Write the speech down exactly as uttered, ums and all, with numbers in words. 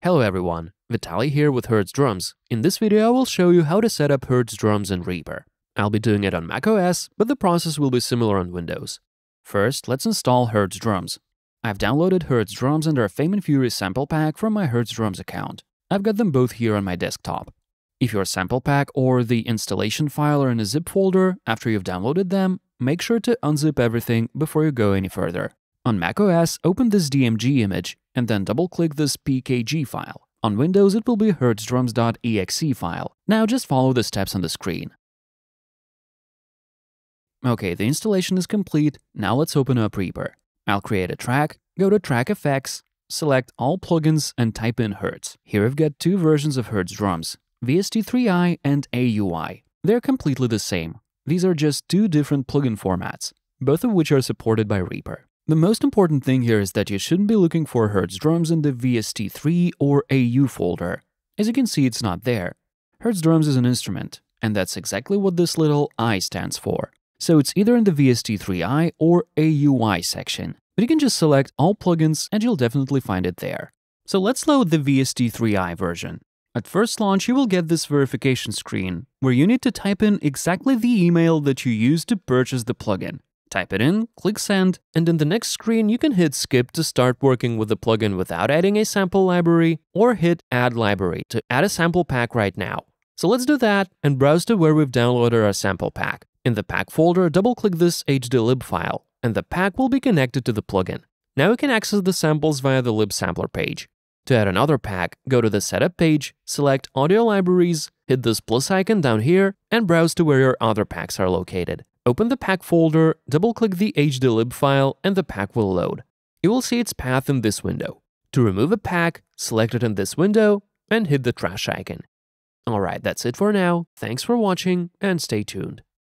Hello everyone, Vitaly here with Hertz Drums. In this video I will show you how to set up Hertz Drums in Reaper. I'll be doing it on macOS, but the process will be similar on Windows. First, let's install Hertz Drums. I've downloaded Hertz Drums and their Fame and Fury sample pack from my Hertz Drums account. I've got them both here on my desktop. If your sample pack or the installation file are in a zip folder after you've downloaded them, make sure to unzip everything before you go any further. On macOS, open this D M G image and then double-click this P K G file. On Windows, it will be hertzdrums dot E X E file. Now just follow the steps on the screen. Okay, the installation is complete. Now let's open up Reaper. I'll create a track, go to Track Effects, select All Plugins and type in Hertz. Here I've got two versions of Hertz Drums, V S T three i and A U I. They're completely the same. These are just two different plugin formats, both of which are supported by Reaper. The most important thing here is that you shouldn't be looking for Hertz Drums in the V S T three or A U folder. As you can see, it's not there. Hertz Drums is an instrument, and that's exactly what this little I stands for. So it's either in the V S T three i or A U I section. But you can just select All Plugins and you'll definitely find it there. So let's load the V S T three i version. At first launch, you will get this verification screen, where you need to type in exactly the email that you used to purchase the plugin. Type it in, click Send, and in the next screen you can hit Skip to start working with the plugin without adding a sample library, or hit Add Library to add a sample pack right now. So let's do that and browse to where we've downloaded our sample pack. In the pack folder, double-click this H D lib file, and the pack will be connected to the plugin. Now you can access the samples via the lib sampler page. To add another pack, go to the Setup page, select Audio Libraries, hit this plus icon down here, and browse to where your other packs are located. Open the pack folder, double-click the H D lib file, and the pack will load. You will see its path in this window. To remove a pack, select it in this window, and hit the trash icon. Alright, that's it for now. Thanks for watching, and stay tuned.